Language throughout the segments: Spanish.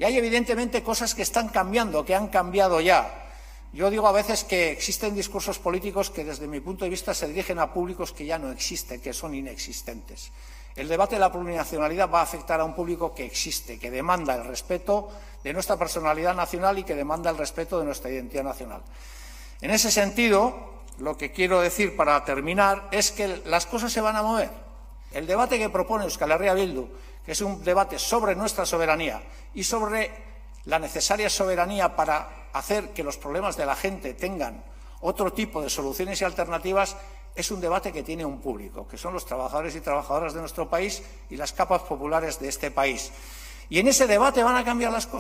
Y hay evidentemente cosas que están cambiando, que han cambiado ya. Yo digo a veces que existen discursos políticos que desde mi punto de vista se dirigen a públicos que ya no existen, que son inexistentes. El debate de la plurinacionalidad va a afectar a un público que existe, que demanda el respeto de nuestra personalidad nacional y que demanda el respeto de nuestra identidad nacional. En ese sentido, lo que quiero decir para terminar es que las cosas se van a mover. El debate que propone Euskal Herria Bildu, que es un debate sobre nuestra soberanía y sobre la necesaria soberanía para hacer que los problemas de la gente tengan otro tipo de soluciones y alternativas, es un debate que tiene un público, que son los trabajadores y trabajadoras de nuestro país y las capas populares de este país. Y en ese debate van a cambiar las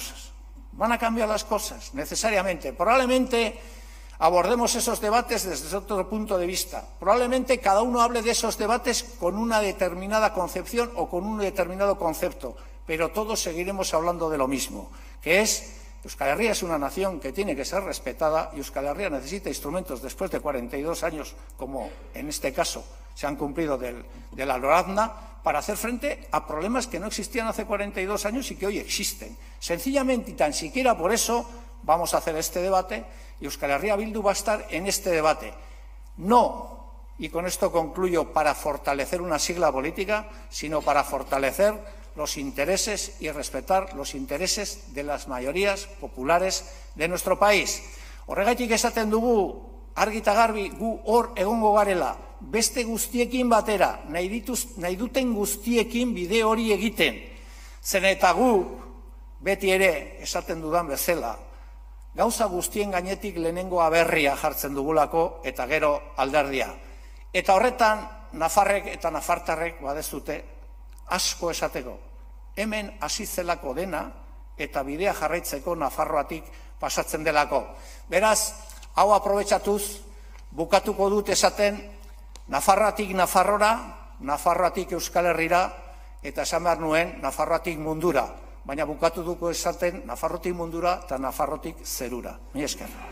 cosas, necesariamente. Probablemente abordemos esos debates desde otro punto de vista. Probablemente cada uno hable de esos debates con una determinada concepción o con un determinado concepto, pero todos seguiremos hablando de lo mismo, que es Euskal Herria es una nación que tiene que ser respetada y Euskal Herria necesita instrumentos después de 42 años, como en este caso se han cumplido de la Lorazna, para hacer frente a problemas que no existían hace 42 años y que hoy existen. Sencillamente y tan siquiera por eso vamos a hacer este debate y Euskal Herria Bildu va a estar en este debate. No, y con esto concluyo, para fortalecer una sigla política, sino para fortalecer los intereses y respetar los intereses de las mayorías populares de nuestro país. Horregatik esaten dugu, argi eta garbi, gu hor egongo garela, beste guztiekin batera, nahi duten guztiekin bide hori egiten. Zen eta gu, beti ere, esaten dudan bezala, gauza guztien gainetik lehenengo aberria jartzen dugulako eta gero alderdia. Eta horretan, nafarrek eta nafartarrek badezute asko esateko. Hemen hasi zelako dena eta bidea jarraitzeko Nafarroatik pasatzen delako. Beraz, hau aprobetxatuz, bukatuko dut esaten Nafarroatik Nafarrora, Nafarroatik Euskal Herrira, eta esan behar nuen Nafarroatik mundura. Baina bukatu duko esaten Nafarrotik mundura eta Nafarrotik zerura. Mila esker.